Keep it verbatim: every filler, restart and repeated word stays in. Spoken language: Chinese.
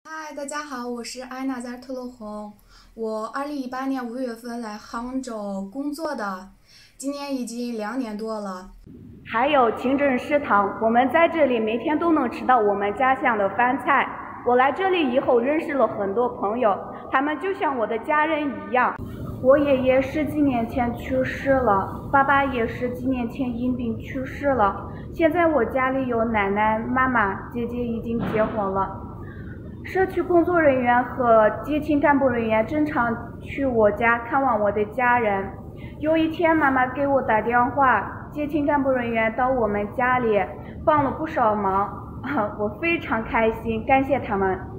嗨，大家好，我是艾娜加特勒红。我二零一八年五月份来杭州工作的，今年已经两年多了。 还有清真食堂，我们在这里每天都能吃到我们家乡的饭菜。我来这里以后认识了很多朋友，他们就像我的家人一样。我爷爷十几年前去世了，爸爸也是几年前因病去世了。现在我家里有奶奶、妈妈，姐姐已经结婚了。社区工作人员和接勤干部人员经常去我家看望我的家人。有一天，妈妈给我打电话，接勤干部人员到我们家里帮了不少忙，我非常开心，感谢他们。